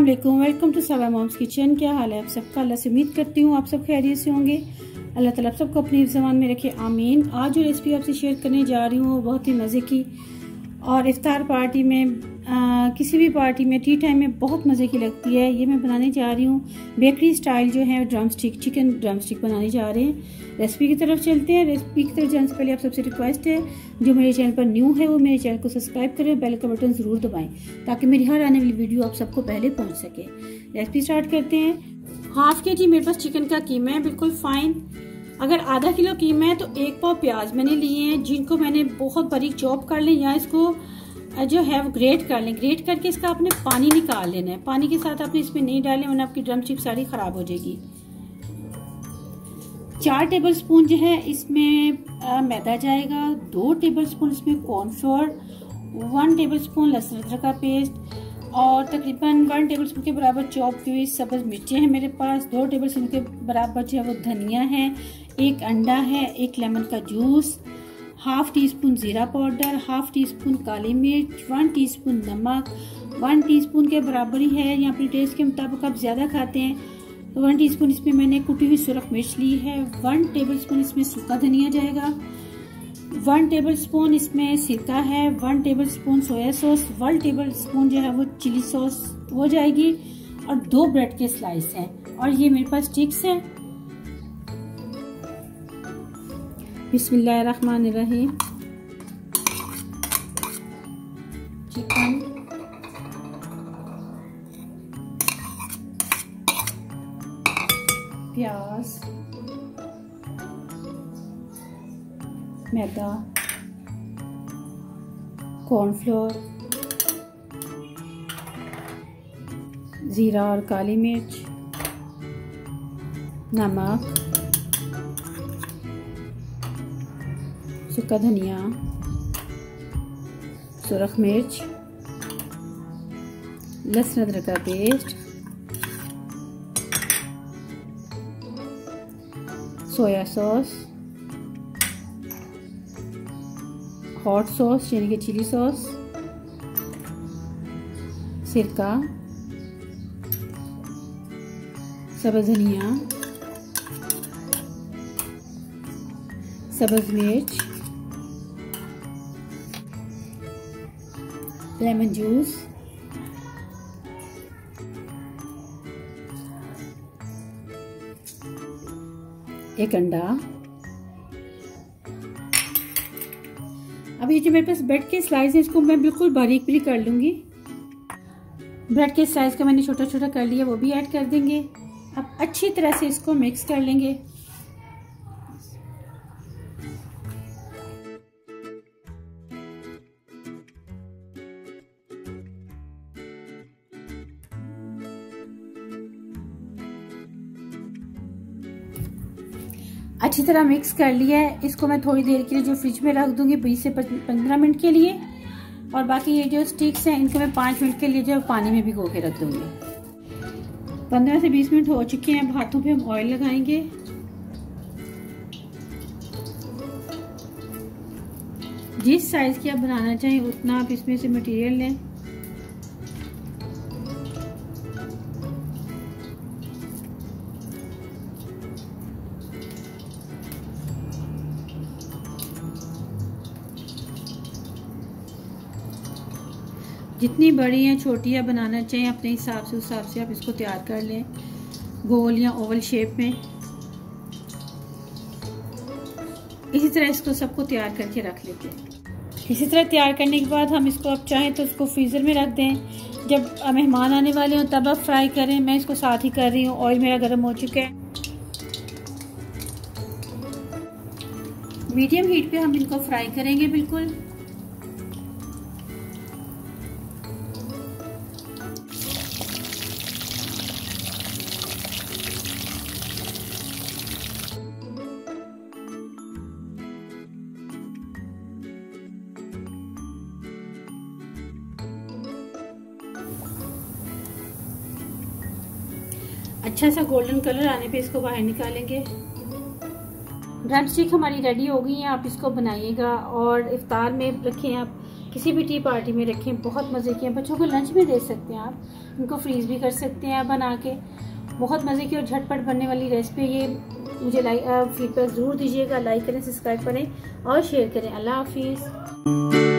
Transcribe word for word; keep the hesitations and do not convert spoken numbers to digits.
अस्सलाम वालेकुम, welcome to Sava mom's kitchen. क्या हाल है आप सबका? अल्लाह से उम्मीद करती हूँ आप सब खैरियत से होंगे। अल्लाह ताला आप सबको अपनी ज़बान में रखे, आमीन। आज जो रेसिपी आपसे शेयर करने जा रही हूँ बहुत ही मज़े की और इफ्तार पार्टी में आ, किसी भी पार्टी में टी टाइम में बहुत मज़े की लगती है। ये मैं बनाने जा रही हूँ बेकरी स्टाइल जो है drumstick, chicken drumstick बनाने जा रहे हैं। रेसिपी की तरफ चलते हैं। रेसिपी की तरफ जाने से पहले आप सबसे रिक्वेस्ट है, जो मेरे चैनल पर न्यू है वो मेरे चैनल को सब्सक्राइब करें, बेल का बटन ज़रूर दबाएं ताकि मेरी हर आने वाली वीडियो आप सबको पहले पहुँच सके। रेसिपी स्टार्ट करते हैं। हाफ के जी मेरे पास चिकन का कीमा है, बिल्कुल फाइन। अगर आधा किलो कीमा है तो एक पाव प्याज मैंने लिए हैं, जिनको मैंने बहुत बारीक चॉप कर लें या इसको जो है वो ग्रेट कर लें। ग्रेट करके इसका आपने पानी निकाल लेना है। पानी के साथ आपने इसमें नहीं डालें वरना आपकी ड्रम स्टिक सारी खराब हो जाएगी। चार टेबलस्पून जो है इसमें आ, मैदा जाएगा। दो टेबलस्पून इसमें कॉर्नफ्लोर, वन टेबलस्पून लहसुन अदरक का पेस्ट और तकरीबन वन टेबलस्पून के बराबर चॉप की हुई सब्ज मिर्चें हैं मेरे पास। दो टेबलस्पून के बराबर जो है वो धनिया है, एक अंडा है, एक लेमन का जूस, हाफ टी स्पून जीरा पाउडर, हाफ टी स्पून काली मिर्च, वन टीस्पून नमक, वन टीस्पून के बराबर ही है या अपने टेस्ट के मुताबिक आप ज़्यादा खाते हैं तो वन टीस्पून इसमें मैंने कुटी हुई सुरख मिर्च ली है। वन टेबलस्पून इसमें सूखा धनिया जाएगा। वन टेबलस्पून इसमें सिरका है। One tablespoon soya sauce, one tablespoon जो है वो चिली सॉस हो जाएगी और दो ब्रेड के स्लाइस हैं और ये मेरे पास स्टिक्स हैं। बिस्मिल्लाहिर्रहमानिर्रहीम। चिकन, प्याज, मैदा, कॉर्नफ्लोर, जीरा और काली मिर्च, नमक, सूखा धनिया, सुरख मिर्च, लहसुन अदरक का paste, soya sauce, hot sauce यानी कि चिली सॉस, सिरका, सब्ज़ धनिया, सब्ज़ मिर्च, लेमन जूस, एक अंडा। अब ये जो मेरे पास ब्रेड के स्लाइस है इसको मैं बिल्कुल बारीक भी कर लूंगी। ब्रेड के स्लाइस का मैंने छोटा छोटा कर लिया, वो भी ऐड कर देंगे। अब अच्छी तरह से इसको मिक्स कर लेंगे। अच्छी तरह मिक्स कर लिया है। इसको मैं थोड़ी देर के लिए जो फ्रिज में रख दूंगी बीस से पंद्रह मिनट के लिए और बाकी ये जो स्टिक्स हैं इनको मैं पाँच मिनट के लिए जो पानी में भिगो के रख दूंगी। पंद्रह से बीस मिनट हो चुके हैं। अब हाथों पे हम ऑयल लगाएंगे। जिस साइज की आप बनाना चाहें उतना आप इसमें से मटेरियल लें। जितनी बड़ी या छोटी या बनाना चाहिए अपने हिसाब से, उस हिसाब से आप इसको तैयार कर लें गोल या ओवल शेप में। इसी तरह इसको सबको तैयार करके रख लेते हैं। इसी तरह तैयार करने के बाद हम इसको आप चाहें तो इसको फ्रीज़र में रख दें। जब मेहमान आने वाले हों तब आप फ्राई करें। मैं इसको साथ ही कर रही हूँ। ऑयल मेरा गर्म हो चुका है। मीडियम हीट पे हम इनको फ्राई करेंगे बिल्कुल। अच्छा सा गोल्डन कलर आने पे इसको बाहर निकालेंगे। ड्रम स्टिक हमारी रेडी हो गई हैं, आप इसको बनाइएगा और इफ्तार में रखें, आप किसी भी टी पार्टी में रखें, बहुत मज़े की हैं। बच्चों को लंच में दे सकते हैं, आप इनको फ्रीज़ भी कर सकते हैं बना के। बहुत मज़े की और झटपट बनने वाली रेसिपी ये। मुझे लाइक फीडबैक ज़रूर दीजिएगा, लाइक करें, सब्सक्राइब करें और शेयर करें। अल्लाह हाफिज़।